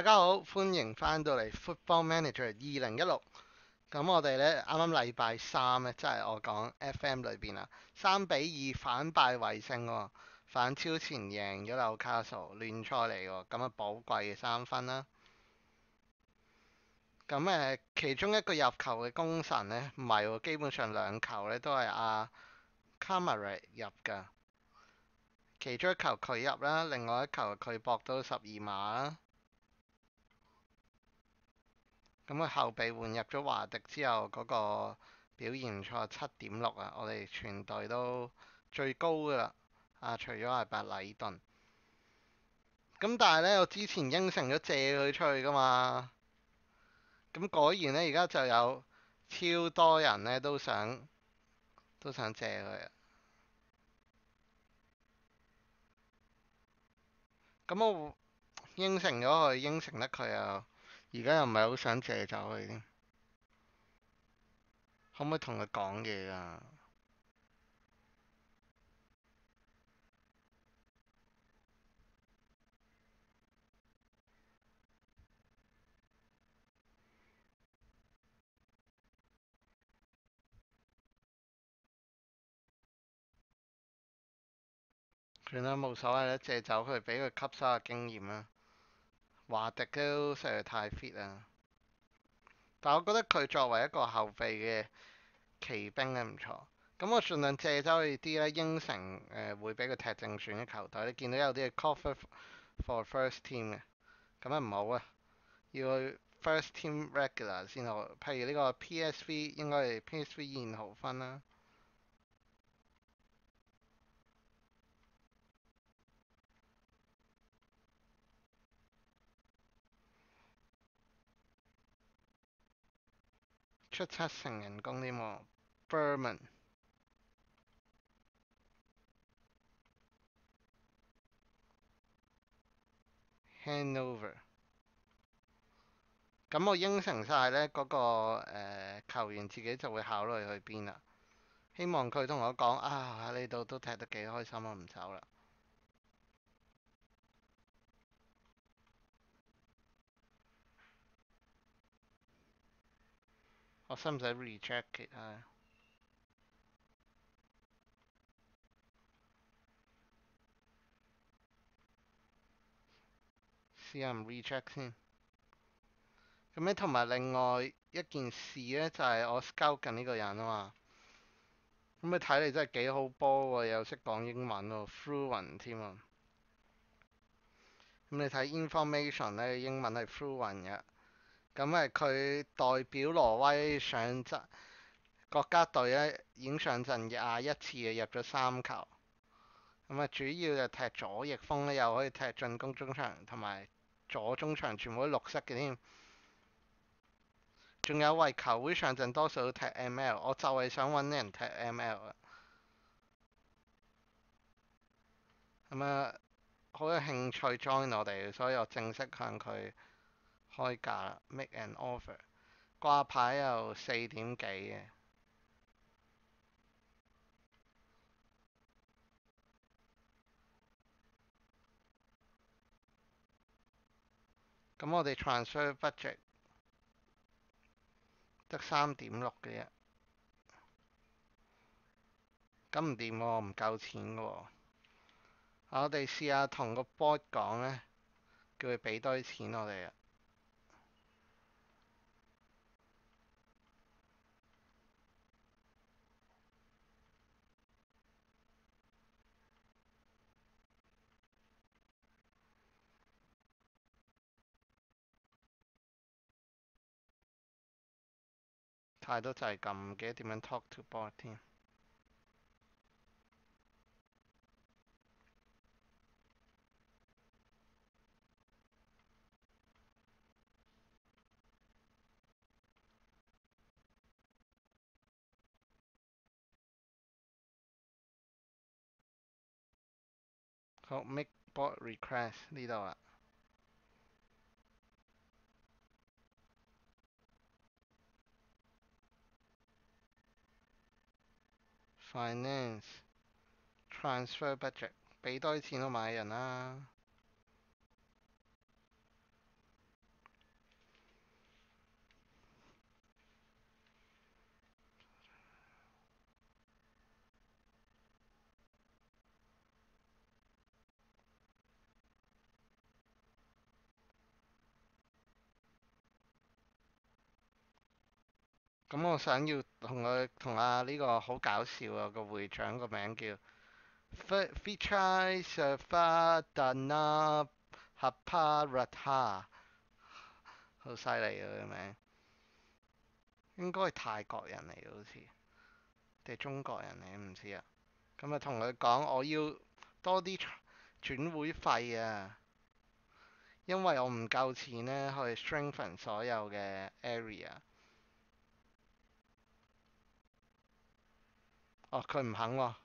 家好，歡迎翻到嚟 Football Manager 2016。咁我哋呢，啱啱禮拜三呢，即係我講 FM 裏邊啊，3-2反敗為勝喎，反超前贏咗紐卡素，聯賽嚟喎，咁啊寶貴嘅3分啦。咁其中一個入球嘅功臣呢，唔係喎，基本上兩球呢都係阿 Camara 入㗎。其中一球佢入啦，另外一球佢搏到12碼啦。咁啊後備換入咗華迪之後，嗰個表現唔錯，7.6啊！我哋全隊都最高噶啦，除咗係白禮頓。咁但係呢，我之前應承咗借佢出去噶嘛。咁果然呢，而家就有超多人呢都想借佢啊。咁我應承咗佢，應承得佢啊，而家又唔係好想借走佢添。可唔可以同佢講嘢啊？算啦，冇所謂啦，借走佢，俾佢吸收下經驗啦。華迪都實在太 fit 啦，但我覺得佢作為一個後備嘅騎兵咧唔錯。咁我盡量借走佢啲咧，應承會俾佢踢正選嘅球隊。你見到有啲係 cover for first team 嘅，咁啊唔好啊，要去 first team regular 先好。譬如呢個 PSV 應該係 PSV 燕豪芬啦，出7成人工添喎 Berman Hanover。咁我應承晒呢嗰個球員自己就會考慮去邊啦。希望佢同我講啊，喺呢度都踢得幾開心啊，唔走啦。我使唔使 reject it 啊？試下唔 reject 先。咁咧，同埋另外一件事呢，就係我 scout 緊呢個人啊嘛。咁你睇嚟真係幾好波喎，又識講英文喎，fluent 添啊。咁你睇 information 呢，英文係 fluent 嘅。咁佢代表挪威上陣國家隊呢，已經上陣21次啊，入咗3球。主要就踢左翼鋒咧，又可以踢進攻中場，同埋左中場全部都綠色嘅添。仲有為球會上陣，多數都踢 ML，我就係想揾人踢 ML 啊。好有興趣 join 我哋，所以我正式向佢開價啦，make an offer。掛牌又4點幾嘅。咁我哋 transfer budget 得3.6嘅啫，咁唔掂喎，唔夠錢嘅喎。我哋試下同個 board 講呢，叫佢俾多啲錢我哋啊。太多就係咁，唔記得點樣 talk to board 添。好，make board request 呢度啦。Finance transfer budget 俾多啲錢都買人啦。 咁我想要同阿呢個好搞笑啊個會長個名叫 Vichai Savadana Haparatha，好犀利啊個名，應該係泰國人嚟嘅好似，定係中國人嚟唔知啊。咁啊同佢講我要多啲轉會費啊，因為我唔夠錢呢去 strengthen 所有嘅 area。哦，佢唔肯喎。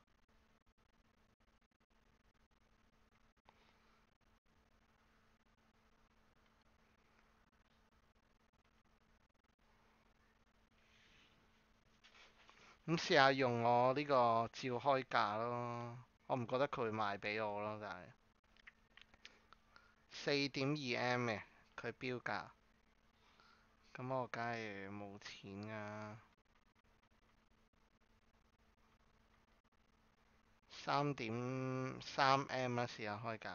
咁試下用我呢個照開價咯，我唔覺得佢會賣俾我咯，但係4.2M 嘅佢標價，咁我梗係冇錢啊。3.3M 啦，試下開價。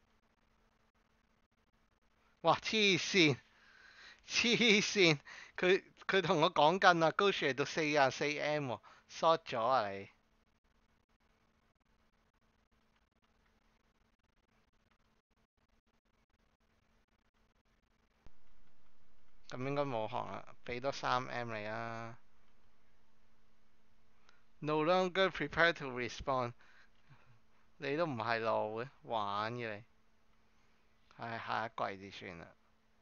哇！黐線，黐線，佢同我講緊啊，高處到44M 喎，short 咗啊你。咁應該冇行啦，俾多3M 你啊。No longer prepared to respond，你都唔係路嘅，玩嘅你。唉，下一季至算啦。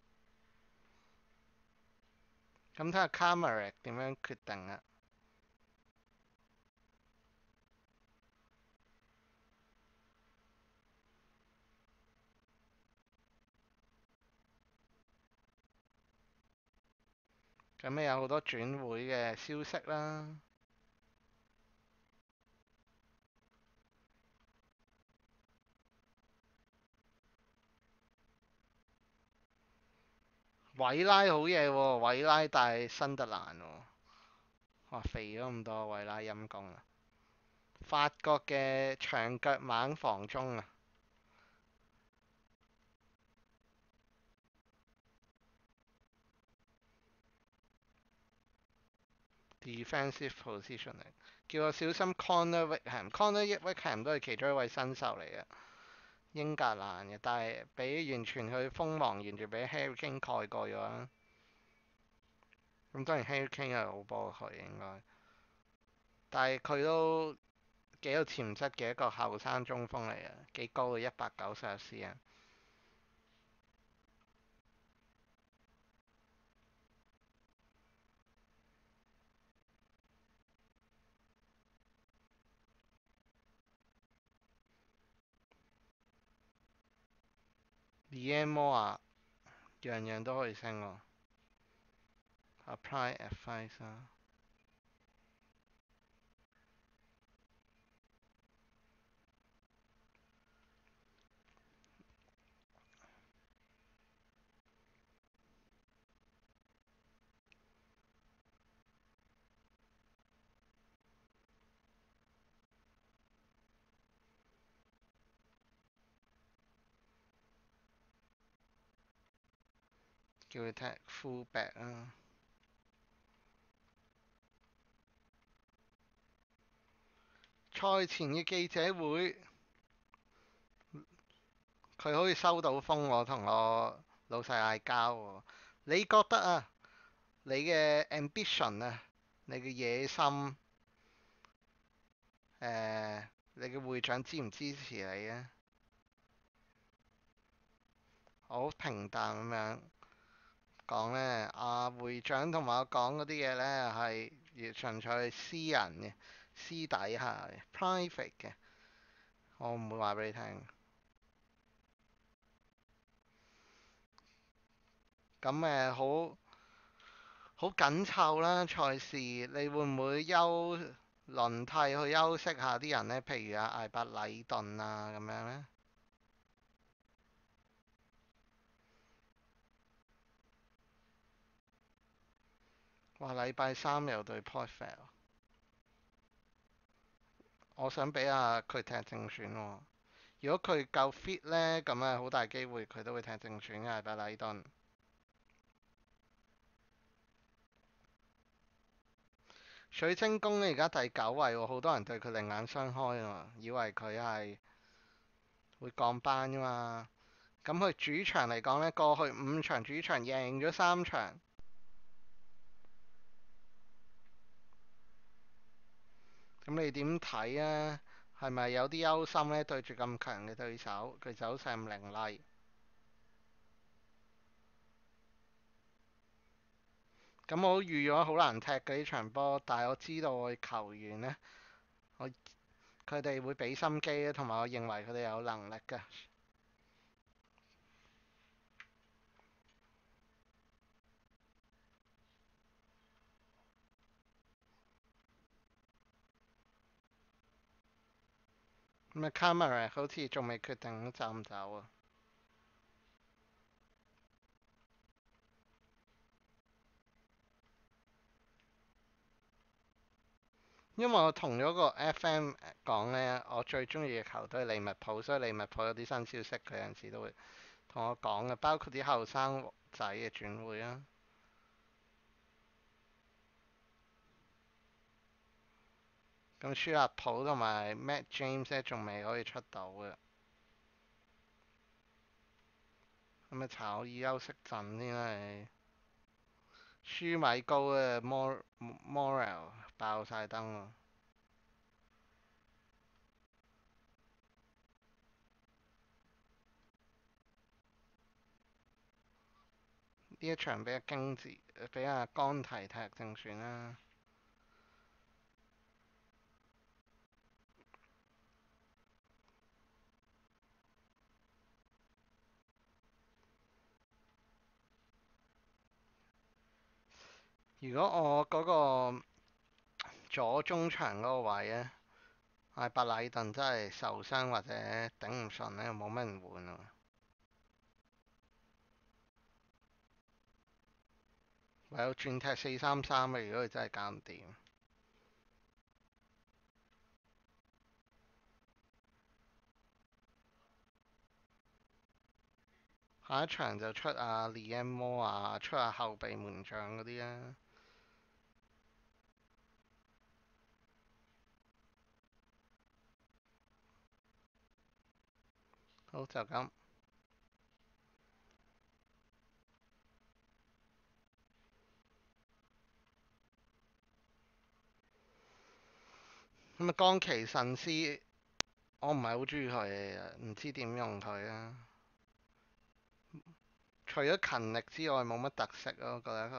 咁睇下 Camera 點樣決定啊？咁咪有好多轉會嘅消息啦。韋拉好嘢喎，韋拉帶新特蘭喎。哇，肥咗咁多，韋拉陰公啊！法國嘅長腳猛防中啊，defensive positioning，叫我小心 Connor Wickham，Connor Wickham 都係其中一位新秀嚟嘅，英格蘭嘅，但係俾完全佢鋒芒，完全俾 Harry Kane 蓋過咗啦。咁當然 Harry Kane 係好波佢應該，但係佢都幾有潛質嘅一個後生中鋒嚟嘅，幾高嘅190cm。EMO 啊，樣樣都可以升喎。Apply advice 啊，叫佢踢 fullback 啊。賽前嘅記者會，佢好似收到風喎，同我老細嗌交喎。你覺得啊，你嘅 ambition 啊，你嘅野心，你嘅會長支唔支持你啊？好平淡咁樣講呢，會長同埋我講嗰啲嘢呢，係純粹係私人嘅、私底下嘅、private 嘅，我唔會話俾你聽。咁好緊湊啦賽事，你會唔會輪替去休息下啲人呢？譬如艾伯禮頓啊咁樣呢？哇！禮拜3又對 Portfield，我想俾下佢踢正選喎。如果佢夠 fit 呢，咁啊好大機會佢都會踢正選嘅艾伯禮頓。 水晶宮咧而家第9位喎，好多人對佢另眼相開啊，以為佢係會降班噶嘛。咁佢主場嚟講呢，過去5場主場贏咗3場。咁你點睇啊？係咪有啲憂心呢？對住咁強嘅對手，佢走勢咁凌厲。咁我預咗好難踢嘅呢場波，但係我知道我球員呢，佢哋會俾心機咧，同埋我認為佢哋有能力嘅。咁啊，Camera 好似仲未決定走唔走啊？因為我同咗個 FM 講呢，我最中意嘅球隊係利物浦，所以利物浦有啲新消息，佢有陣時都會同我講嘅，包括啲後生仔嘅轉會啊。咁舒亞普同埋 Matt James 咧仲未可以出到嘅，咁啊炒以休息陣先啦你。舒米高嘅 Moral 爆晒燈喎，呢一場俾阿京治俾阿江提踢正選啦。如果我嗰個左中場嗰個位咧，艾伯禮頓真係受傷或者頂唔順咧，冇乜人換喎。唯有轉踢4-3-3嘅，如果佢真係搞唔掂。下一場就出阿 Liam 啊，出下後備門將嗰啲啊。好就咁。咁啊，岡崎慎司，我唔係好中意佢，唔知點用佢啊。除咗勤力之外，冇乜特色咯，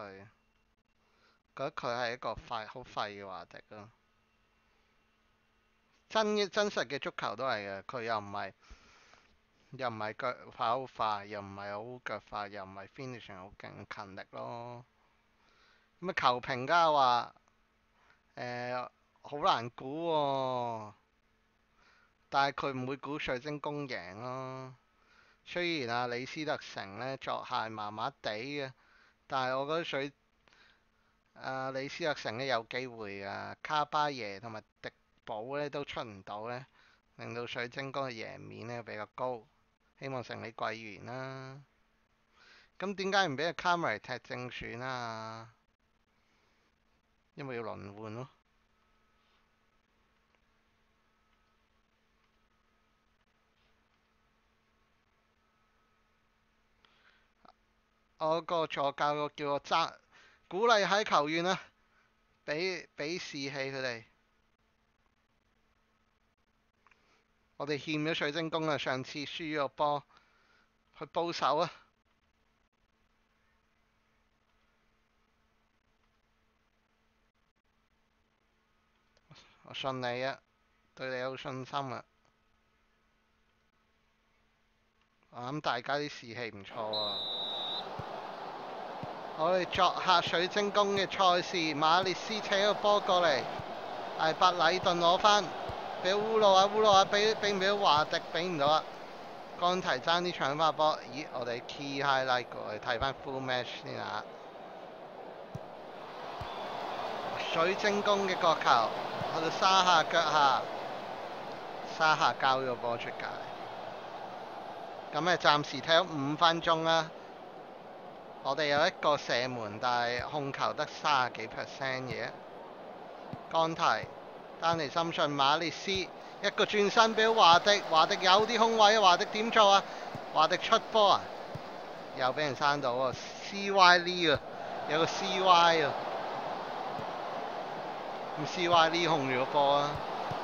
覺得佢係一個好廢嘅華迪咯。真實嘅足球都係嘅，佢又唔係腳跑好快，又唔係好腳快，又唔係 finishing 好勁，勤力咯。咁啊，球評家話好難估喎，但係佢唔會估水晶宮贏咯。雖然啊李斯特城呢作客麻麻地嘅，但係我覺得李斯特城呢有機會啊，卡巴耶同埋迪保呢都出唔到呢，令到水晶宮嘅贏面呢比較高。希望成李貴元啦。咁點解唔俾阿卡梅踢正選啊？因為要輪換咯。我個助教個叫我鼓勵喺球員啊，俾士氣佢哋。我哋欠咗水晶宮啊，上次輸咗波，去報仇啊！我信你啊，對你有信心啊。我諗大家啲士氣唔錯啊。我哋作客水晶宮嘅賽事，馬列斯扯個波過嚟，艾伯禮頓攞翻，俾烏魯啊，俾唔俾華迪？俾唔到啊！江提爭啲搶翻波，咦？我哋 key highlight 過去睇翻 full match 先啊！水晶宮嘅角球去到沙下腳下，沙下交咗波出界。咁暫時踢咗5分鐘啦。我哋有一個射門，但係控球得30幾% 嘅。 干提，丹尼森遜、馬列斯一個轉身俾華迪，華迪有啲空位啊，華迪點做啊？華迪出波啊，又俾人刪到啊 ！CY Lee 啊，有個 CY 啊，咁 CY Lee 控住個波啊！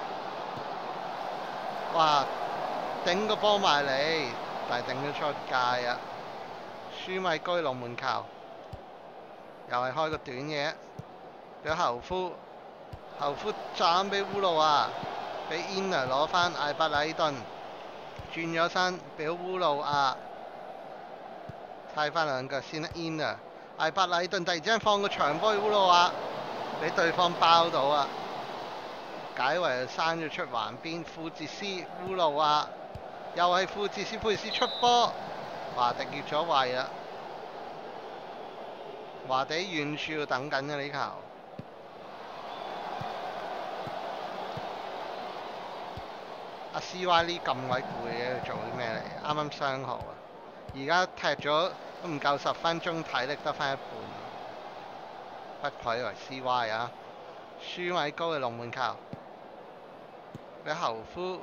哇，頂個波埋嚟，但係頂咗出界啊！舒米居龍門球，又係開個短嘢，俾侯夫。後夫斬俾烏魯亞，俾 Inner 攞翻艾伯禮頓，轉咗身俾烏魯亞，猜翻兩腳先啦 Inner， 艾伯禮頓突然之間放個長波去烏魯亞，俾對方包到啊，解圍閂咗出橫邊，富哲斯烏魯亞，又係富哲斯，富哲斯出波，華迪越咗位啦，華迪遠處等緊嘅呢球。阿 CY 呢咁鬼攰嘅，做啲咩嚟？啱啱傷號啊！而家踢咗都唔夠10分鐘，體力得翻一半，不愧為 CY 啊！舒米高嘅龍門球，俾侯夫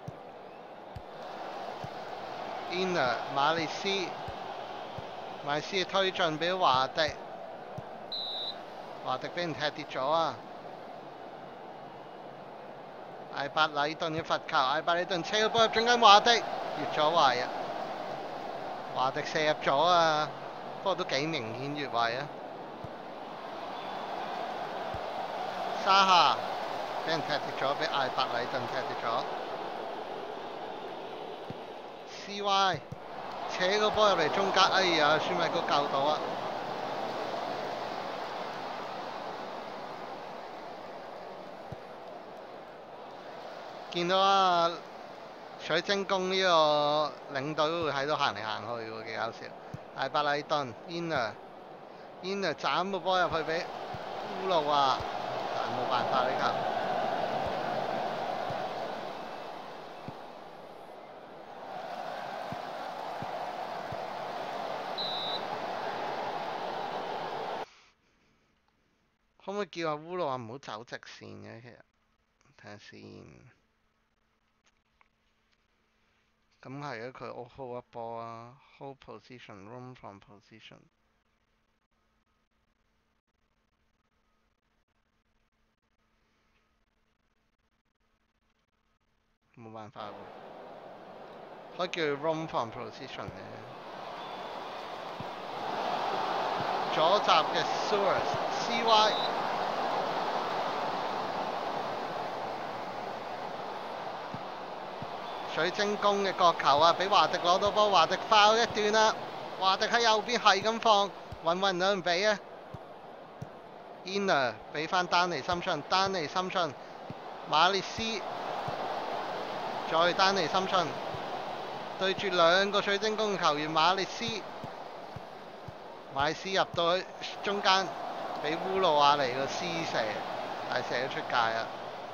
Inner 馬列斯，馬列斯推進俾華迪，華迪俾人踢跌咗啊！艾伯禮頓嘅罰球，艾伯禮頓車個波入中間，華迪越咗位啊！華迪射入咗啊，不過都幾明顯越位啊！沙夏俾人踢跌咗，俾艾伯禮頓踢跌咗。CY 扯個波入嚟中間，哎呀，舒米高救到啊！見到啊，水晶宮呢個領隊會喺度行嚟行去喎，幾搞笑。艾伯禮頓 Inner 斬個波入去俾烏魯啊，但係冇辦法呢球。可唔可以叫阿烏魯啊唔好走直線嘅？其實睇下先。咁係啊，佢 hold 一波啊 ，hold position room from position。冇辦法喎，可以叫佢 room from position 嘅。左閘嘅 CY。水晶宮嘅角球啊，俾華迪攞到波，華迪foul一段啦。華迪喺右邊係咁放，揾兩唔俾啊。Inner 俾翻丹尼森遜，丹尼森遜，馬列斯，再丹尼森遜，對住兩個水晶宮嘅球員，馬列斯入到去中間，俾烏魯亞嚟個施射，但係射咗出界啊！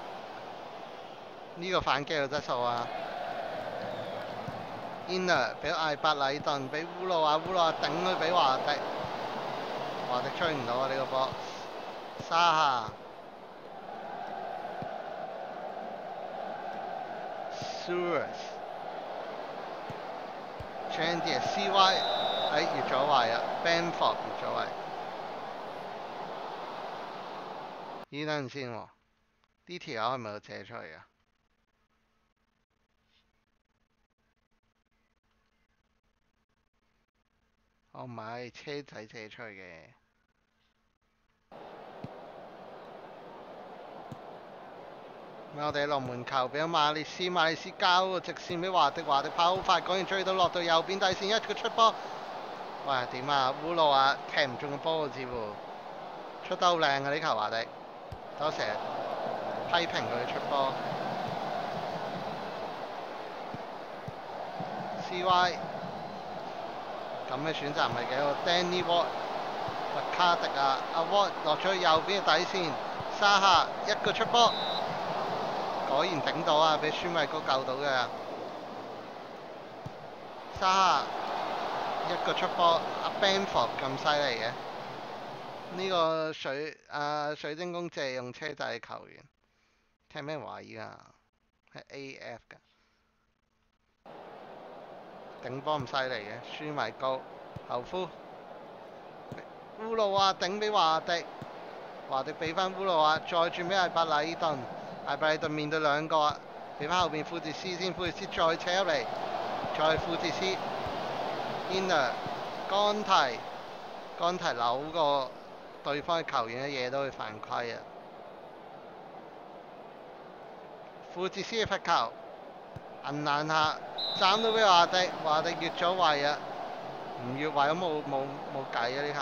呢個反擊有質素啊！Inner 俾艾伯禮頓，俾烏魯亞，烏魯亞頂佢俾華迪，華迪吹唔到啊！呢個波，沙夏 Suarez、Chandier、CY， 越咗位啊 ，Bamford 越咗位。咦，等陣先喎，呢條友係咪有借出嚟啊？哦，唔係車仔借出去嘅。我哋龍門球俾咗馬列斯，馬列斯交個直線俾華迪，華迪跑好快，果然追到落到右邊底線，一個出波。喂，點啊？烏魯啊，踢唔中個波似乎，出得好靚啊！呢球華迪，我成日批評佢出波。CY 咁嘅選擇唔係幾好 ，Danny Ward、麥卡迪啊，阿 Ward 落咗去右邊嘅底線，沙夏一個出波，果然頂到啊！俾舒米高救到嘅，沙夏一個出波，阿 Bamford 咁犀利嘅， 呢個水晶宮借用車仔嘅球員，踢咩位啊？係 A.F 㗎，頂波咁犀利嘅，舒米高後夫烏魯亞頂俾華迪，華迪俾翻烏魯亞，再轉俾艾伯禮頓，艾伯禮頓面對兩個，俾翻後邊富治斯先，富治斯再扯入嚟，再富治斯 inner 干提扭過對方嘅球員嘅嘢都會犯規啊！富治斯嘅罰球，銀攔下斬到俾華迪，華迪越咗位啊！唔越位都冇計啊！呢球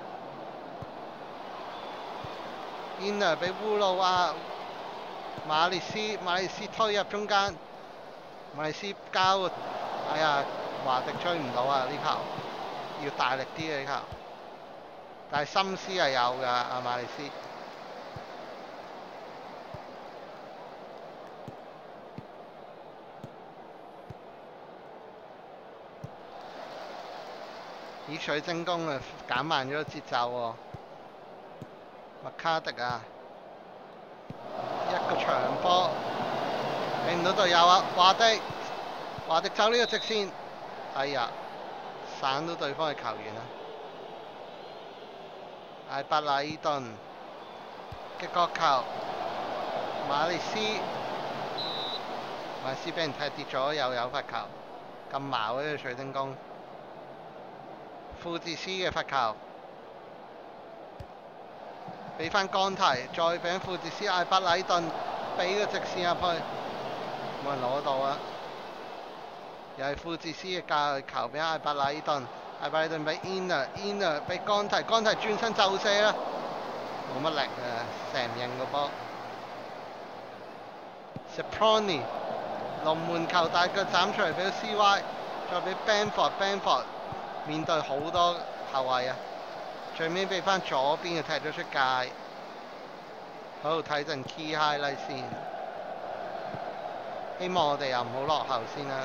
inner 俾烏魯亞，馬列斯推入中間，馬列斯交，哎呀，華迪追唔到啊！呢球要大力啲嘅呢球，但係心思係有㗎，阿馬列斯。以水晶宮啊，減慢咗節奏喎。麥卡迪啊，一個長波，俾唔到隊友啊！華迪走呢個直線，哎呀，散到對方嘅球員啊！艾伯禮頓嘅角球，馬列斯俾人踢跌咗，又有罰球，咁矛呢個水晶宮。富治斯嘅罰球，俾翻干提，再俾富治斯，艾伯禮頓俾個直線入去，冇人攞到啊！又係富治斯嘅教球俾艾伯禮頓，艾伯禮頓俾 inner 俾干提轉身就射啦，冇乜力啊，射唔應個波。Saproni 龍門球大腳斬出嚟俾到 CY， 再俾 Bamford。面對好多後衞啊，最尾俾翻左邊嘅踢咗出界。好，睇陣 key highlight 先，希望我哋又唔好落後先啦。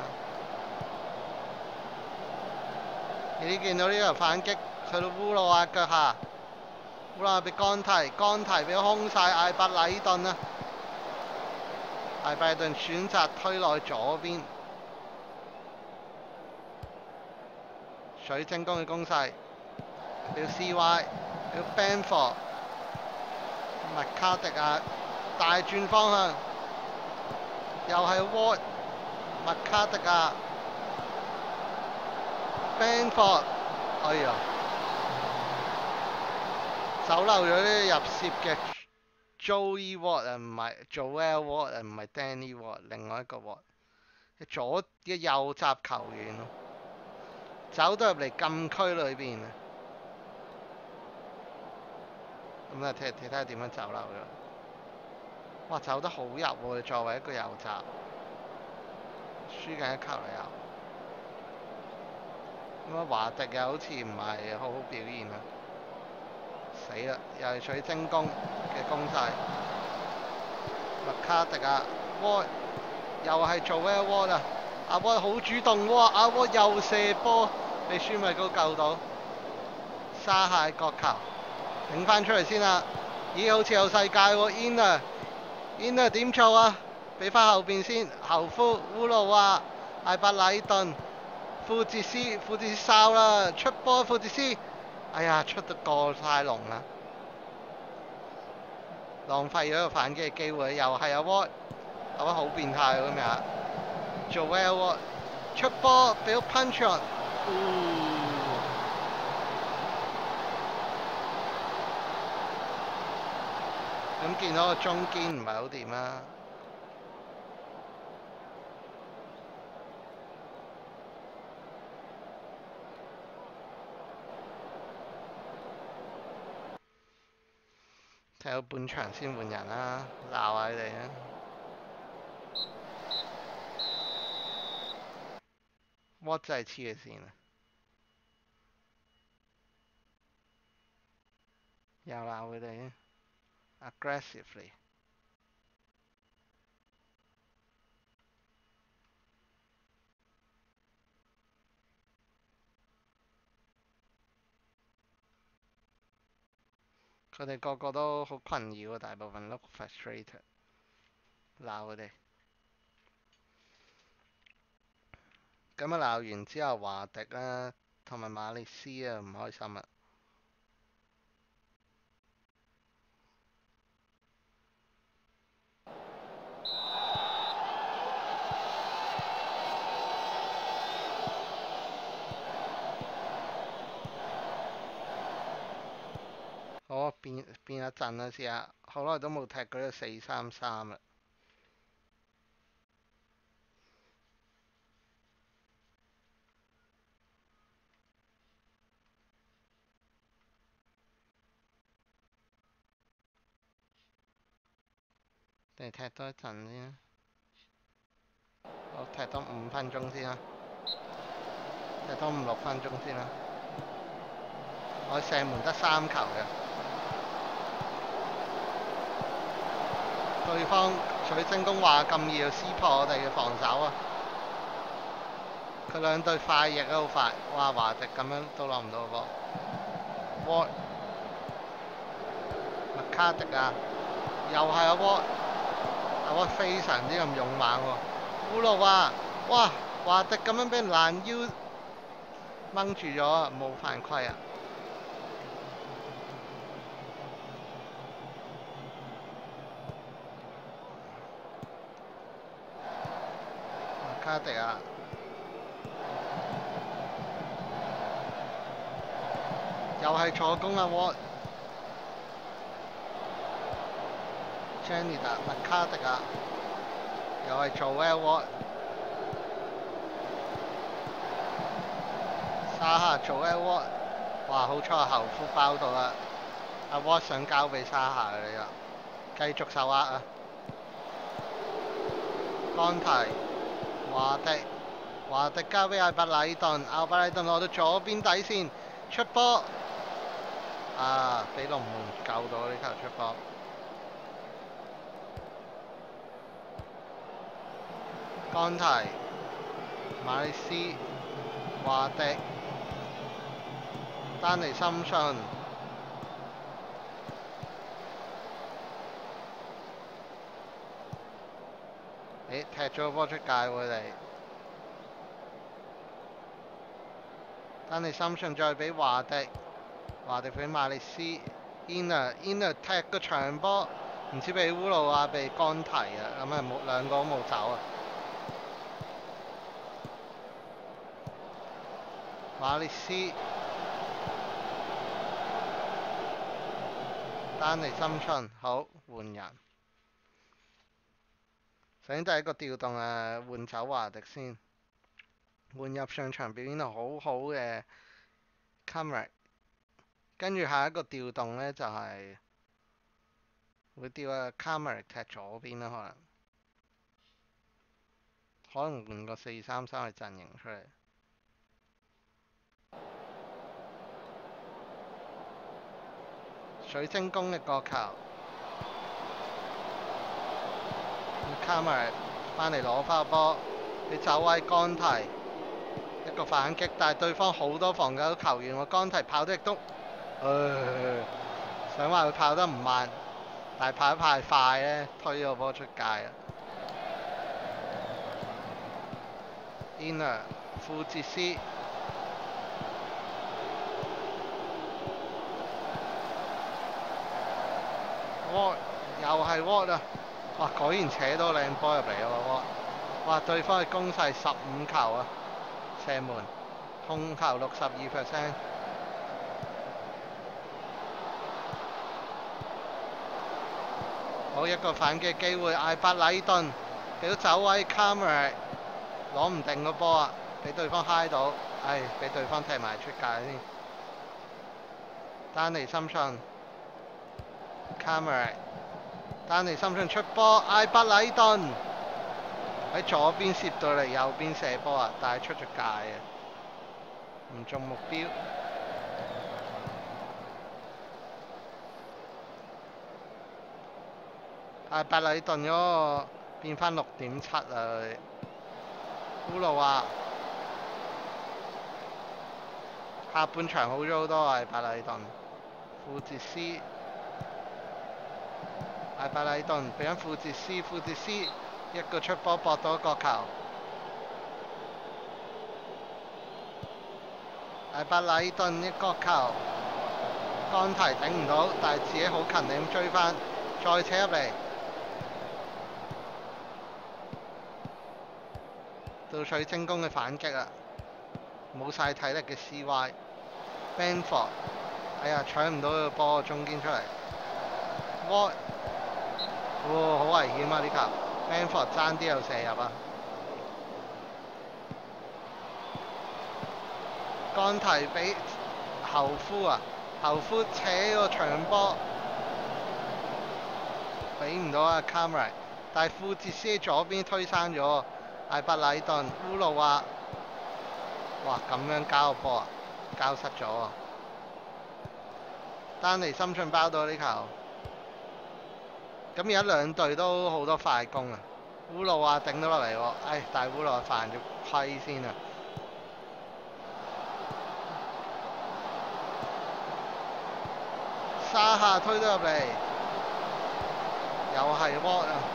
你見到呢個反擊去到烏魯亞腳下，烏魯亞俾干提俾空晒艾伯禮頓啊！艾伯禮頓選擇推落去左邊。水晶宮嘅攻勢，俾 CY， 俾 Bamford， 麥卡迪亞大轉方向，又係 Ward， 麥卡迪亞 Bamford， 哎呀，走漏咗呢個入攝嘅 Joey Ward 啊，唔係 Joel Ward 啊，唔係 Danny Ward， 另外一個 Ward， 左嘅右閘球員。走到入嚟禁區裏邊，咁啊睇下點樣走漏咗。哇，走得好入喎！作為一個右閘，輸緊一球嚟又。咁啊，華迪又好似唔係好好表現啊！死啦，又係水晶宮嘅攻勢。麥卡迪亞 Ward 又係做咩 Ward 啊？阿 Ward 好主動喎，阿 Ward 又射波。俾舒米高救到，沙蟹角球頂翻出嚟先啦！咦，好似有世界喎 ，inner 點做啊？俾翻後邊先，後夫烏魯亞、艾伯禮頓、富治斯哨啦，出波富治斯，哎呀，出得過太龍啦，浪費咗個反擊嘅機會，又係阿 Ward， 阿 Ward 好變態喎今日，做 well Ward 出波俾到 punch on。咁見到個中堅唔係好掂啊！睇到半場先換人啦，鬧下你哋啊！What 真係黐嘅線啊！又鬧佢哋 aggressively。 佢哋個個都好困擾啊，大部分 look frustrated， 鬧佢哋。咁啊鬧完之後，華迪啦同埋馬利斯啊唔開心啊。好，變一陣啦，試下。好耐都冇踢嗰個4-3-3啦。定係踢多一陣先。好，踢多5分鐘先啦。踢多5-6分鐘先啦。我射門得3球嘅。對方水晶宮話咁易就撕破我哋嘅防守啊！佢兩隊快翼都好快，哇！華迪咁樣都攞唔到個波。Ward， 麥卡迪啊，又係阿 Ward， 阿 Ward 非常之咁勇猛喎。烏魯啊，哇！華迪咁樣俾人攔腰掹住咗，冇犯規啊！卡迪啊，又係助攻啊 Ward， Jenny 達麥卡迪啊，又係做 L Ward， 沙夏做 L Ward， 哇好彩後夫包到啦，阿 Ward 想交俾沙夏嘅你啦，繼續受壓啊，干提。華迪交俾艾伯禮頓，艾伯禮頓攞到左邊底線出波，啊！俾龍門救到呢球出波。干提、馬利斯、華迪、丹尼森遜。踢咗個波出界喎佢哋。丹尼森遜再俾華迪，華迪俾馬利斯 ，Inner 踢個長波，唔知俾烏魯啊，俾干提啊，咁啊兩個都冇走啊。馬利斯、丹尼森遜，好換人。首先第一個調動換走華迪先，換入上場表現得好好嘅 Cameron， 跟住下一個調動呢，就係會調Cameron 踢左邊啦，可能換個4-3-3嘅陣型出嚟。水晶宮嘅角球。Cameron 翻嚟攞翻個波，俾走位干提一個反擊，但係對方好多防守球員喎，干提跑得亦都，想話佢跑得唔慢，但係跑得太快咧，推個波出界啊 ！Inner 富哲斯，又係 Ward 啊！哇！果然扯到靚波入嚟喎，哇！對方嘅攻勢15球啊，射門控球62%。好一個反擊機會，艾伯禮頓俾到走位 Cameron 攞唔定個波啊，俾對方揩到，俾對方踢埋出界先。丹尼森遜 Cameron。丹尼森遜出波，艾伯禮頓喺左邊攝到嚟，右邊射波啊，但係出咗界啊，唔中目標。艾伯禮頓嗰個變翻6.7啊，烏魯啊，下半場好咗好多啊，艾伯禮頓，富哲斯。 艾伯禮頓俾緊富哲斯，富哲斯一個出波搏到角球。艾伯禮頓一角球，干提頂唔到，但係自己好勤力咁追翻，再扯入嚟。到取精攻嘅反擊啦，冇晒體力嘅 CY。Benford， 哎呀搶唔到個波中堅出嚟。What？ 好危險啊呢球 ！Benford 爭啲又射入啊！干提俾後夫啊，後夫扯個長波，俾唔到啊 Camera， 但係富哲斯喺左邊推生咗。艾伯禮頓烏魯啊！哇咁樣交個波啊，交失咗啊！丹尼森遜包到呢球。咁而家兩隊都好多快攻啊！烏魯啊頂到落嚟喎，但係烏魯啊犯咗規先啊！沙下推咗入嚟，又係 Watt 啊！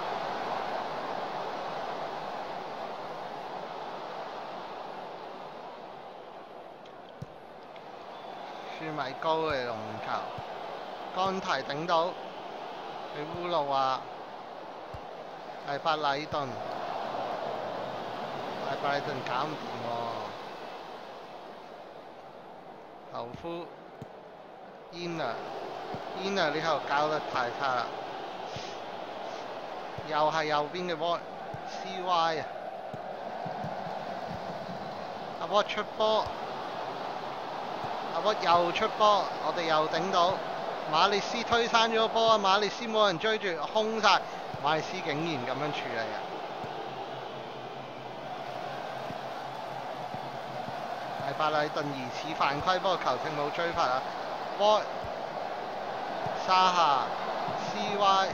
舒米高嘅龍門球，干提頂到，俾烏魯啊！艾伯禮頓，艾伯禮頓搞唔掂喎，後夫。Inner 呢球交得太差啦，又係右邊嘅 Watt CY 啊！阿 Watt 出波，阿 Watt 又出波，我哋又頂到。馬列斯推翻咗個波啊！馬列斯冇人追住，空晒。馬列斯竟然咁樣處理啊！艾伯禮頓疑似犯規，不過球證冇追罰啊！Watt 沙下 CY，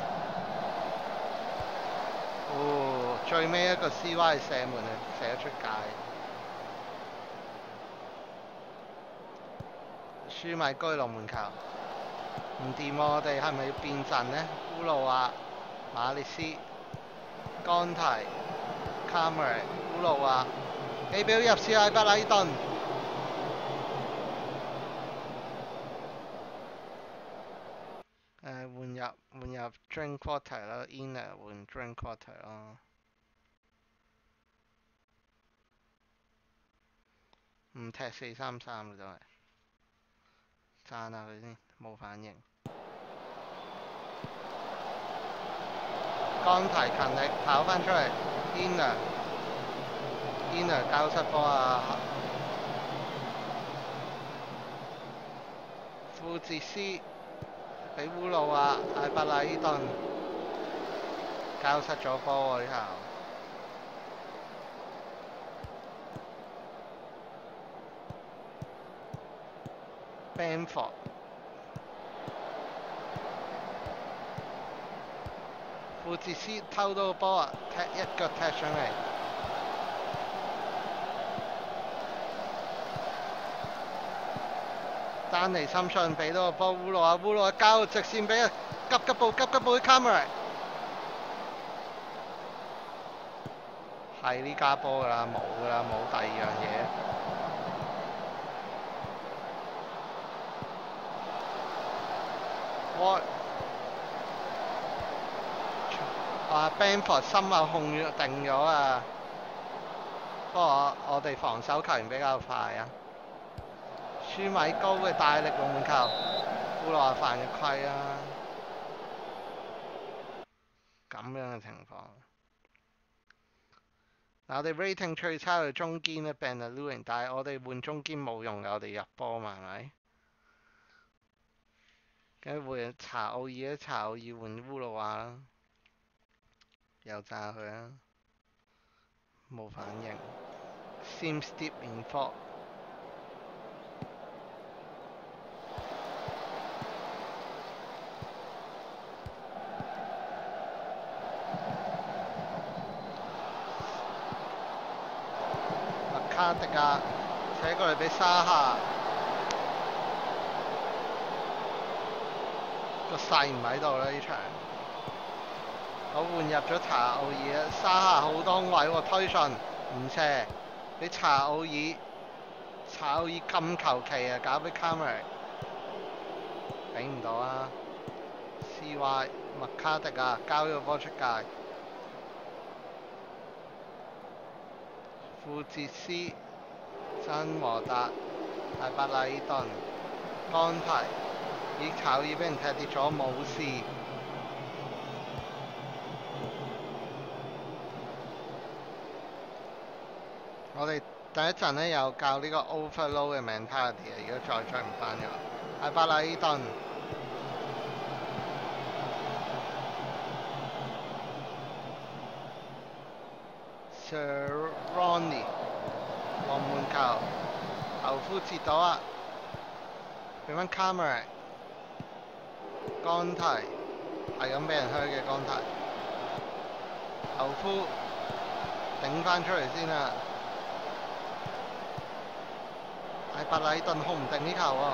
最尾一個 CY 射門啊，射咗出界。舒米居龍門球唔掂喎，我哋係咪要變陣呢？烏魯啊，馬列斯、干提、卡梅爾、烏魯啊，俾表入試艾伯禮頓。換入 drink quarter 咯 ，inner 換 drink quarter 咯。唔踢4-3-3都係，讚下佢先，冇反應。干提勤力跑翻出嚟 ，inner 交失波啊！富哲斯俾烏魯啊，艾伯禮頓交失咗波喎呢球。Benford 富哲斯偷到個波啊，一腳踢上嚟。丹尼森遜俾到個波烏魯啊，烏魯啊交直線俾啊，急急步嘅 camera， 係呢家波㗎啦，冇㗎啦，冇第二樣嘢。Benford 心口控定咗啊，不過我哋防守球員比較快啊。舒米高嘅大力龍門球，烏魯犯嘅規啊！咁樣嘅情況，嗱我哋 rating 最差嘅中堅咧 Benalewin， 但係我哋換中堅冇用嘅，我哋入波嘛係咪？跟住換查奧爾咧，查奧爾換烏魯啦，又炸佢啊！冇反應 ，seems deep in thought。卡迪亞扯過嚟俾沙夏，個勢唔喺度啦呢場。 好換入咗查奧爾，沙下好多位喎，推進唔射，俾查奧爾，查奧爾咁求其啊，搞俾卡梅，俾唔到啊 ！CY 麥卡迪啊，交咗個波出界，富哲斯、真和達、艾伯禮頓、干提，以查奧爾俾人踢跌咗，冇事。我哋第一陣咧又教呢個 overload 嘅 mentality 啊，如果再追唔翻嘅話，艾伯禮頓、Sir Ronnie 黃門球，後夫接到啊，俾翻 Camera， 干提係咁俾人噓嘅干提，後夫頂翻出嚟先啊！艾伯禮頓控唔定呢球喎，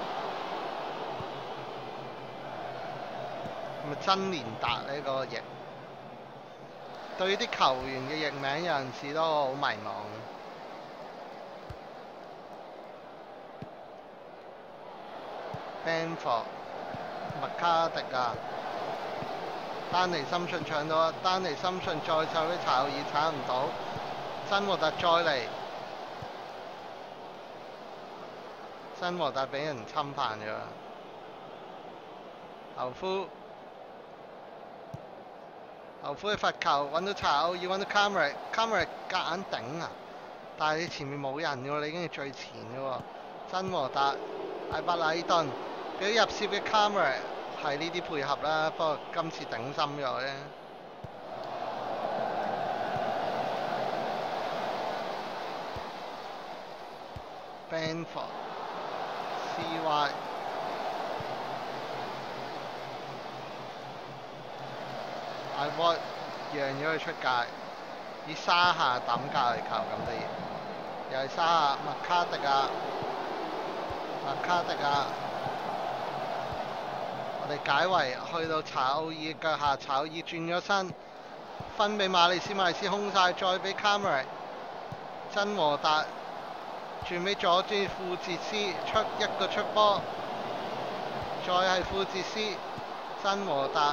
係咪真連達呢個譯？對啲球員嘅譯名有陣時都好迷茫。Bamford、麥卡迪亞、丹尼森遜搶到啊！丹尼森遜再受啲查奧爾鏟唔到，真和達再嚟。真和達俾人侵犯咗，後夫嘅罰球揾到查奧爾，揾到 Camera 夾硬頂啊！但係你前面冇人嘅喎，你已經係最前嘅喎。真和達、艾伯禮頓俾入攝嘅 Camera 係呢啲配合啦，不過今次頂心咗啫。Bamford CY 艾沃讓咗佢出界，以沙下抌隔離球咁嘅嘢，又係沙下麥卡迪亞，我哋解圍去到查奧爾腳下，查奧爾轉咗身，分俾馬利斯，馬利斯空晒，再俾 Camera， 真和達轉俾左轉富哲斯，出一個出波，再係富哲斯，真和達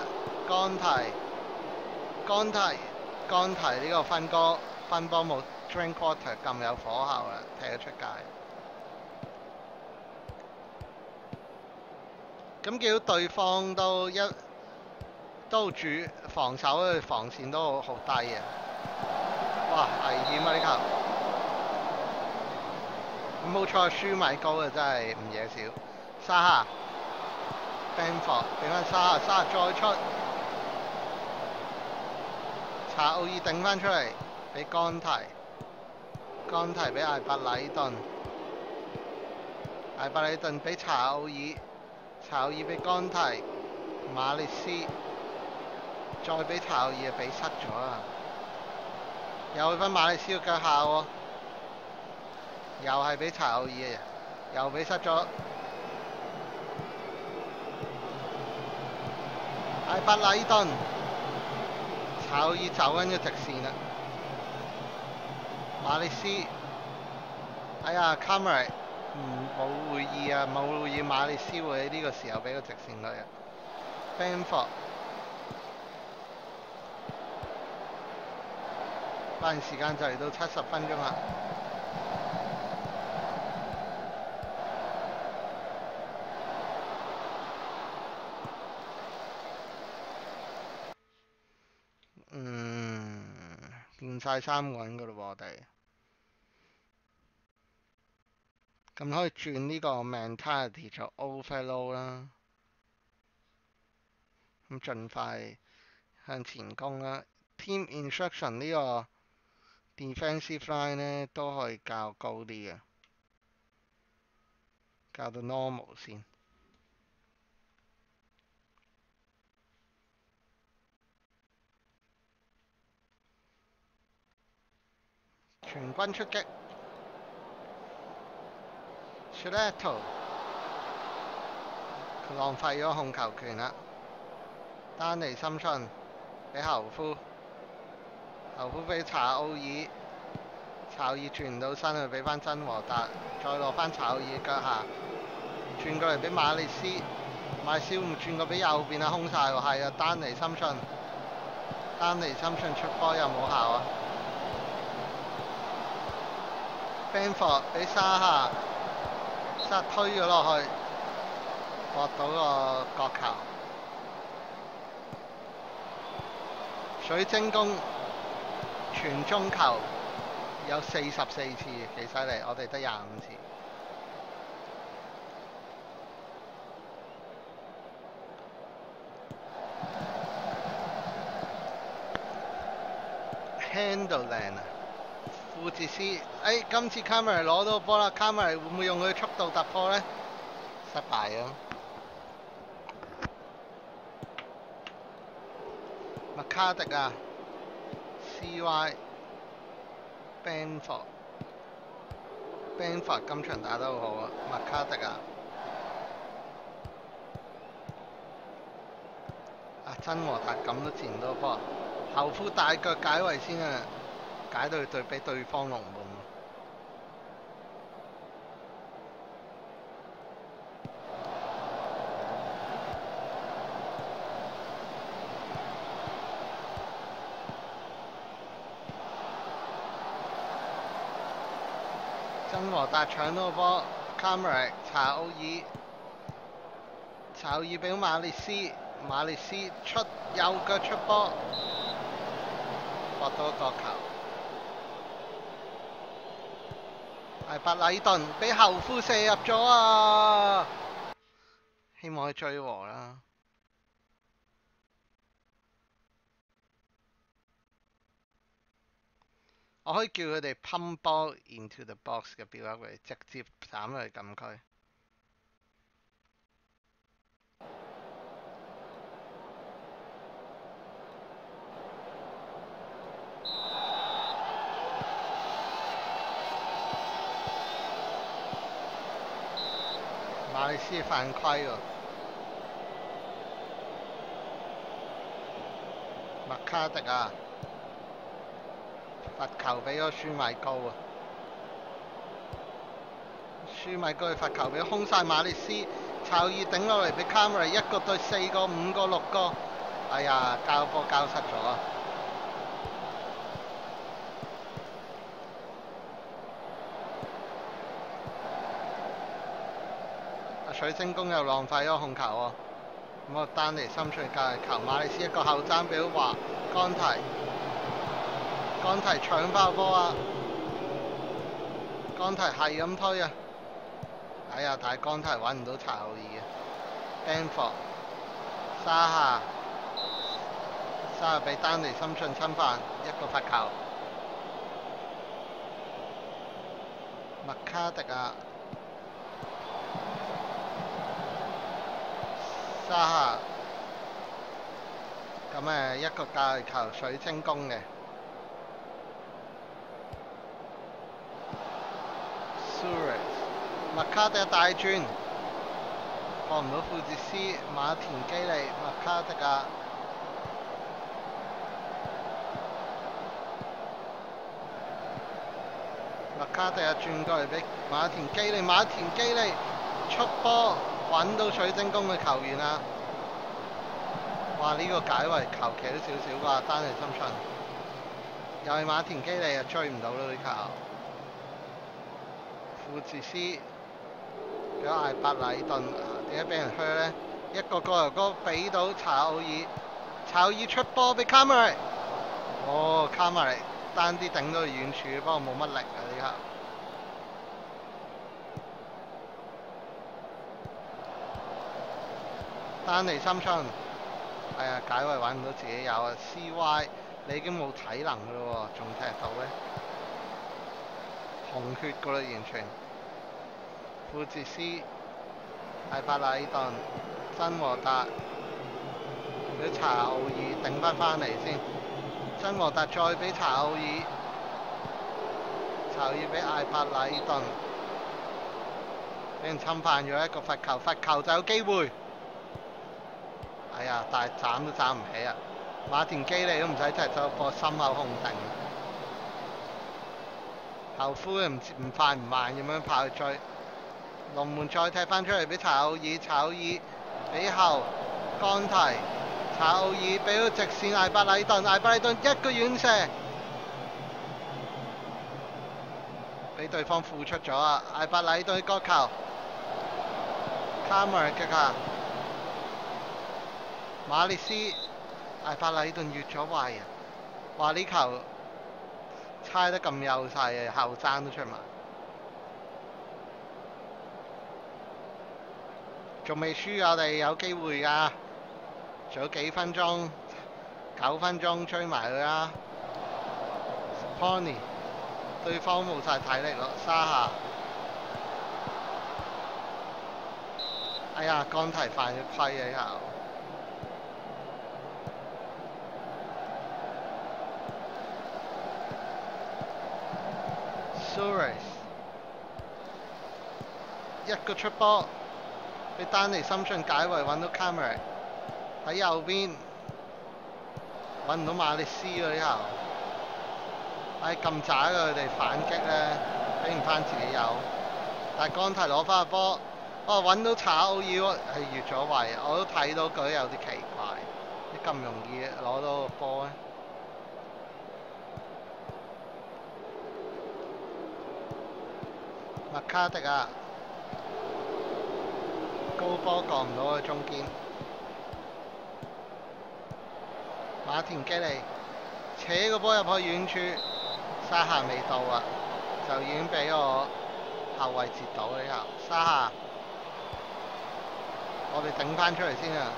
干提呢個分波冇 Drinkwater 咁有火候啦，踢咗出界。咁見到對方都主防守嘅防線都好低嘅，哇危險啊呢球！咁冇錯，舒米高啊真係唔嘢少。沙下 Bamford 俾翻沙下再出。查奧爾頂翻出嚟，俾干提俾艾伯禮頓，俾查奧爾俾干提，馬列斯，再俾查奧爾俾失咗啊！又去翻馬列斯嘅腳下喎，又係俾查奧爾，又俾失咗。艾伯禮頓。查奧爾走緊咗直線啦，馬列斯，哎呀 Camera 冇會意啊，冇會意馬列斯會喺呢個時候俾個直線佢啊 Bamford 發現時間就嚟到70分鐘啦。變晒3個人噶咯喎，我哋咁可以轉呢個 mentality 做 overload 啦，咁盡快向前攻啦。Team instruction 呢個 defensive line 呢都可以較高啲嘅，較到 normal 先。全軍出擊 Shletto 佢浪費咗控球權啦。丹尼森遜俾侯夫，侯夫俾查奧爾，查奧爾轉唔到身去俾翻真和達，再落翻查奧爾腳下，轉過嚟俾馬列斯，馬列斯會唔會轉過俾右邊啊？空晒喎，係啊，丹尼森遜，丹尼森遜出波又冇效啊 ！Bamford 俾沙夏，沙推咗落去，搏到個角球。水晶宮傳中球有44次，幾犀利！我哋得25次。Handleland 啊，富哲斯，今次卡梅利攞到波啦，卡梅利會唔會用佢速度突破呢？失敗啊！麥卡迪啊 ，CY Bamford 今場打得好好啊，麥卡迪啊，真和達咁都接唔到波，後夫大腳解圍先啊，解到對俾對方龍門。真和達搶到個波，卡梅利查奧爾，查奧爾俾馬列斯，馬列斯出右腳出波，搏到個角球。艾伯禮頓俾後夫射入咗啊！希望佢追和啦。我可以叫佢哋 pump ball into the box 嘅標一佢直接斬去禁區。馬利斯犯規喎，麥卡迪啊！罰球俾咗舒米高啊！舒米高嘅罰球俾空晒馬列斯，查爾頂落嚟俾卡梅利1個對4個、5個、6個，哎呀，交波交失咗啊！水晶宮又浪費咗控球喎，咁啊丹尼森遜隔球，馬列斯一個後爭俾華干提。干提搶爆波啊！干提係咁推啊！哎呀，但係干提揾唔到查奧爾啊 ！Bamford 沙夏俾丹尼森遜侵犯一個罰球。麥卡迪啊！沙夏咁一個界球水晶宮嘅。麥卡迪大轉，過唔到富哲斯，馬田基利，麥卡迪啊！麥卡迪轉過嚟俾馬田基利，馬田基利出波揾到水晶宮嘅球員啊！哇！呢個解圍求其都少少啩，丹尼森遜又係馬田基利追唔到啦呢球。富哲斯俾艾伯禮頓，點解俾人靴呢？一個過油哥俾到查奧爾，查奧爾出波俾卡梅利，哦卡梅利單啲頂到遠處，不過冇乜力啊呢下。丹尼森遜，係啊解圍揾唔到自己有啊 ，CY 你已經冇體能噶咯喎，仲踢到呢？紅血噶啦完全。富哲斯、艾伯禮頓、真和達俾查奧爾頂翻嚟先，真和達再俾查奧爾，查奧爾俾艾伯禮頓，俾人侵犯咗一個罰球就有機會。哎呀，但係斬都斬唔起啊！ 馬田基利都唔使踢走個心口控定，後夫唔快唔慢咁樣跑去追，龍門再踢翻出嚟俾查奧爾，查奧爾俾後干提，查奧爾俾到直線艾伯禮頓，艾伯禮頓一個遠射，俾對方付出咗啊！艾伯禮頓角球，卡梅爾嘅球，馬列斯，艾伯禮頓越咗位啊！話呢球猜得咁幼細啊，後爭都出埋，仲未輸啊！我哋有機會㗎，仲有幾分鐘，9分鐘追埋佢啦 Pony 對方冇晒體力咯，沙下，哎呀，干提犯咗規啊！呢球。一個出波，俾丹尼森遜解圍揾到 Camera 喺右邊，揾唔到馬列斯喎呢球，唉咁渣嘅佢哋反擊咧，俾唔翻自己有，但係江提攞翻個波，揾到查奧爾係越咗位，我都睇到佢有啲奇怪，啲咁容易攞到個波咧。麥卡迪啊，高波降唔到去中堅，馬田基利扯個波入去遠處，沙夏未到啊，就已經俾我後衞截到呢球，沙夏，我哋頂翻出嚟先啊，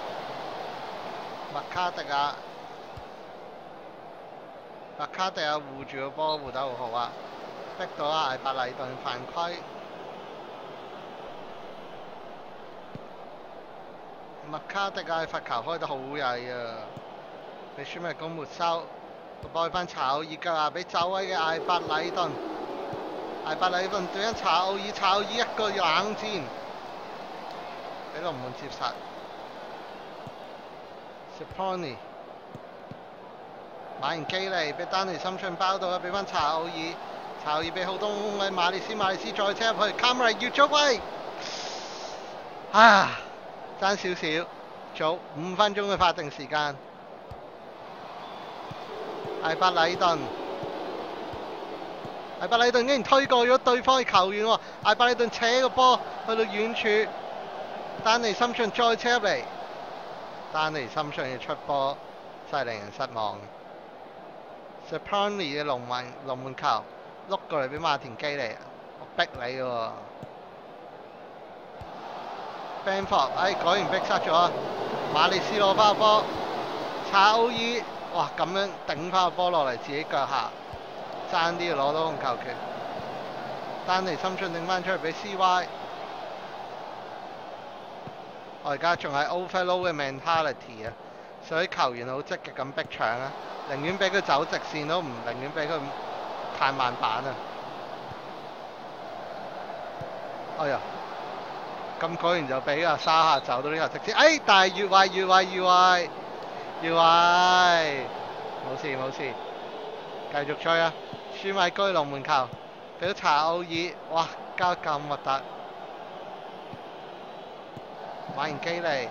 麥卡迪啊，麥卡迪啊護住個波護得好好啊！逼到艾伯禮頓犯規，麥卡迪嘅罰球開得好曳啊！俾舒米公沒收，個波翻查奧爾腳下俾走位嘅艾伯禮頓，艾伯禮頓對緊查奧爾，查奧爾一個冷箭，俾龍門接實 Saponi 馬完基利俾丹尼森遜包到啊，俾翻查奧爾。查爾俾好東嘅馬列斯，馬列斯再車入去，卡梅越咗位，啊，爭少少，早5分鐘嘅法定時間。艾伯禮頓竟然推過咗對方嘅球員喎，艾伯禮頓扯個波去到遠處，丹尼森遜再車入嚟，丹尼森遜嘅出波真係令人失望。Saponi 嘅龍門球。碌過嚟俾馬田基利，我逼你嘅喎。Bamford，果然逼塞咗。馬列斯攞翻個波，查奧爾，哇咁樣頂翻個波落嚟自己腳下，爭啲攞到控球權。丹尼森遜頂翻出嚟俾 CY。我而家仲係 overload 嘅 mentality 啊，所以球員好積極咁逼搶啊，寧願俾佢走直線都唔寧願俾佢。太慢板啊！哎呀，咁果然就俾阿沙下走到呢球直線，但係越位，冇事，繼續追啊！舒米居龍門球，俾到查奧爾，哇，交咁核突，馬完基利，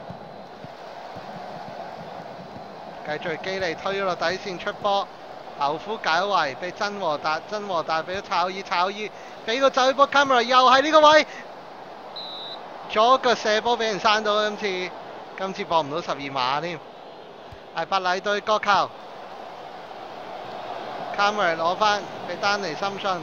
繼續基利推咗落底線出波。後夫解圍，俾真和達俾咗查奧爾，俾個走波 camera 又係呢個位，左腳射波俾人刪到，今次博唔到12碼添。艾伯禮對角球 ，camera 攞翻俾丹尼森遜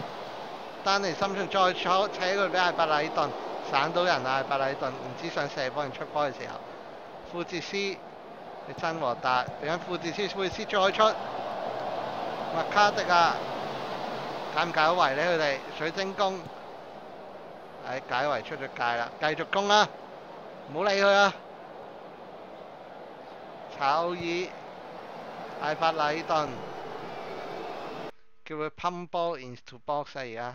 再扯佢俾艾伯禮頓，散到人啊！艾伯禮頓唔知想射波定出波嘅時候，富哲斯俾真和達，俾緊富哲斯再出。麥卡迪啊，解唔解到圍呢？佢哋水晶宮，解圍出咗界啦，繼續攻啦，唔好理佢啊！查奧爾、艾伯禮頓，叫佢 pump ball into box 啊！而家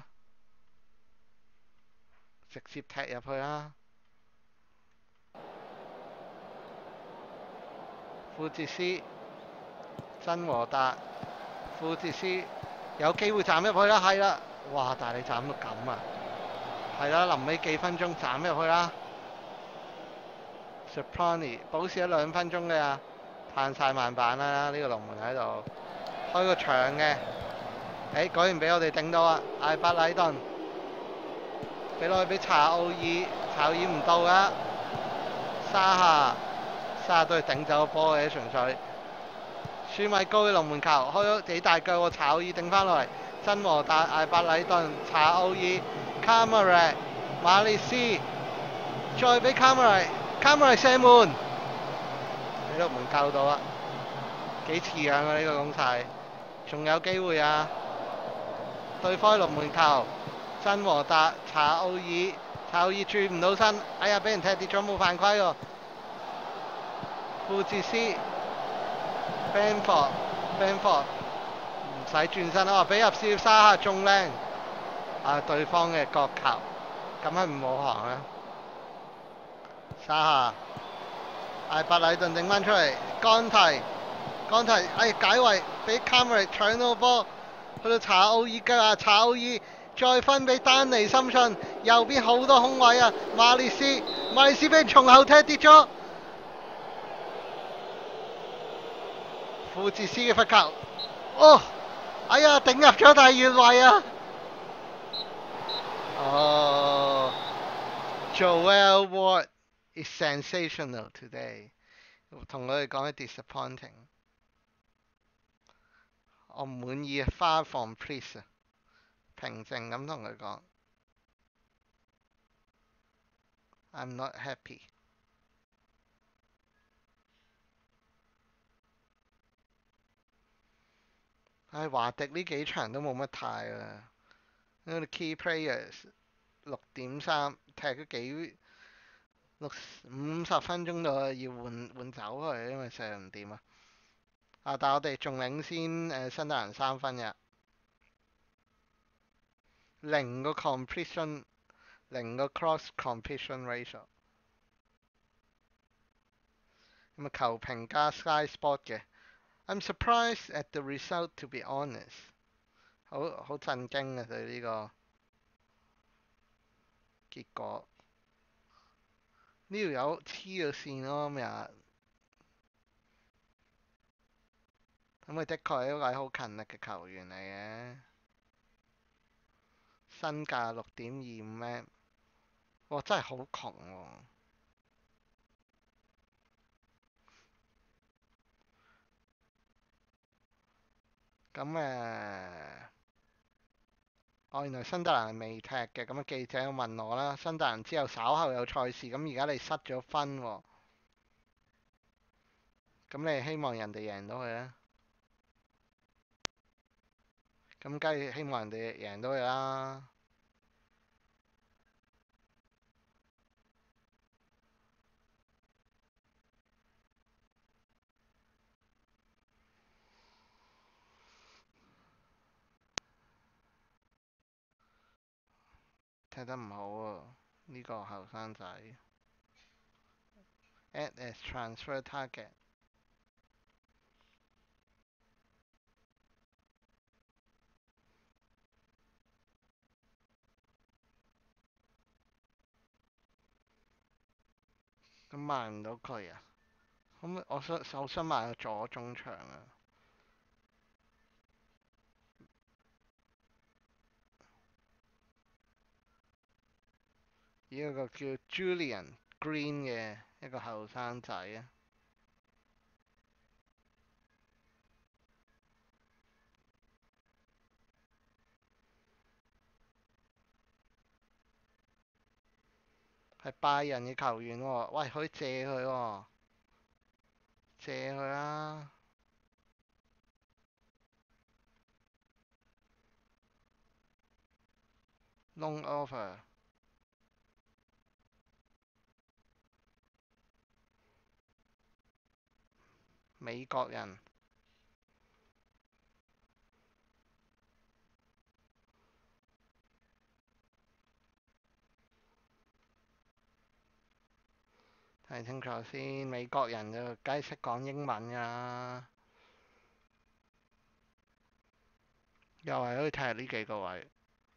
直接踢入去啦！ 富哲斯、真和達、富哲斯有機會斬入去啦，係啦，哇！但係你斬到咁啊，係啦，臨尾幾分鐘斬入去啦。Soprani 保持咗2分鐘嘅啊，嘆晒慢板啦！呢個龍門喺度開個場嘅，果然俾我哋頂到啊！艾伯禮頓俾落去俾查奧爾，查奧爾唔到噶，沙夏都係頂走個波嘅，純粹。舒米高嘅龍門球開咗幾大腳喎，查奧爾頂翻落嚟，真和達、艾伯禮頓、查奧爾、卡馬瑞、馬利斯，再俾卡馬瑞射門，俾龍門救到啊！幾似樣啊呢個攻勢，仲有機會啊！對方龍門球，真和達、查奧爾轉唔到身，哎呀俾人踢跌咗冇犯規喎。富哲斯、Bamford 唔使轉身啊！俾入試沙下仲靚啊！對方嘅角球，咁係唔好行啊！沙下艾伯禮頓頂翻出嚟，干提解圍俾卡梅利搶到個波，去到查奧爾腳啊！查奧爾再分俾丹尼森遜，右邊好多空位啊！馬列斯俾人從後踢跌咗。富哲斯嘅罰球，哦，哎呀，頂入咗但係越位啊！哦 ，Joel Ward is sensational today， 同佢哋講係 disappointing， 我唔滿意啊 ，far from pleased， 平靜咁同佢講 ，I'm not happy。華迪呢幾場都冇乜態啊，因為 key players 6.3踢咗50分鐘到要換走佢，因為射唔掂啊！但係我哋仲領先新特蘭3分嘅，0個 completion， 0個 cross completion ratio。咁啊球評加 Sky Sport 嘅 ，I'm surprised at the result to be honest， 好震驚啊對呢個結果。呢條友黐咗線咯今日，咁佢的確係一位好勤力嘅球員嚟嘅，身價6.25M，哇真係好窮喎！咁原來新特蘭係未踢嘅，咁記者問我啦，新特蘭之後稍後有賽事，咁而家你失咗分喎，咁你希望人哋贏到佢咧？咁梗係希望人哋贏到佢啦。踢得唔好喎，呢個後生仔。Add as transfer target。咁賣唔到佢啊？咁我想買個左中場啊。呢個叫 Julian Green 嘅一個後生仔啊。係拜仁嘅球員喎，喂，可以借佢喎，借佢啦。Long offer。美國人。 睇清楚先，美國人就梗係識講英文㗎啦。又係可以睇下呢幾個位。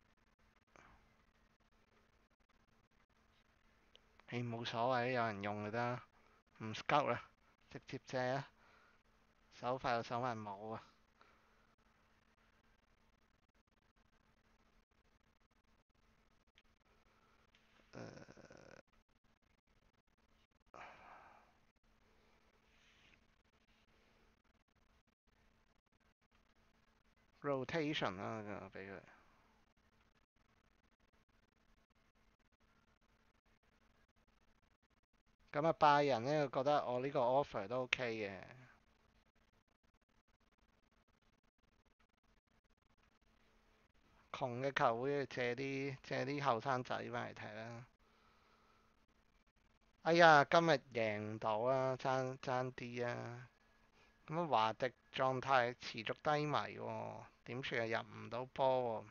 冇所謂，有人用就得，唔 scout 啦，直接借啊，手快有手慢冇啊。rotation 啦，就俾佢。咁啊，拜仁呢，覺得我呢個 offer 都 OK 嘅。窮嘅球會借啲後生仔翻嚟踢啦。哎呀，今日贏唔到啊，爭啲啊！咁啊，華迪狀態持續低迷喎，點算啊？入唔到波喎。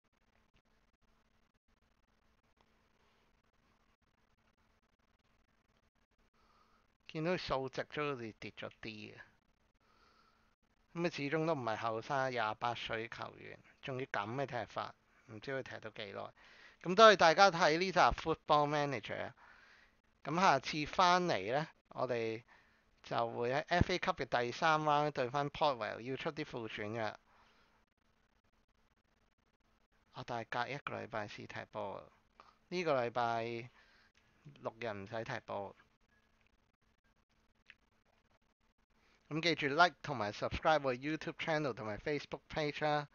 見到佢數值都好似跌咗啲嘅。咁啊，始終都唔係後生28歲球員，仲要咁嘅踢法，唔知佢踢到幾耐。咁多謝大家睇呢集 Football Manager。咁下次翻嚟呢，我哋就會喺 FA 級嘅第3 round 對翻 Portwell，要出啲副選嘅。但係隔一個禮拜先踢波，呢個禮拜6日唔使踢波。咁記住 like 同埋 subscribe 我 YouTube channel 同埋 Facebook page 啦。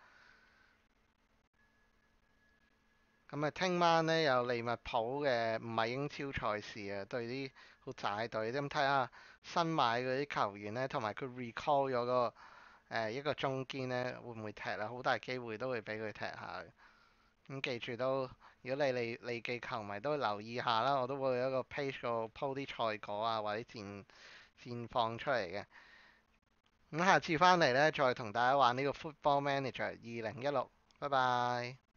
咁啊，聽晚呢有利物浦嘅唔係英超賽事啊，對啲好渣隊。咁睇下新買嗰啲球員呢，同埋佢 recall 咗個一個中堅呢，會唔會踢啊？好大機會都會俾佢踢下。咁記住都，如果你利記球迷都留意下啦，我都會有一個 page 度 po 啲賽果啊，或者戰況出嚟嘅。咁下次翻嚟呢，再同大家玩呢個 Football Manager 2016。拜拜。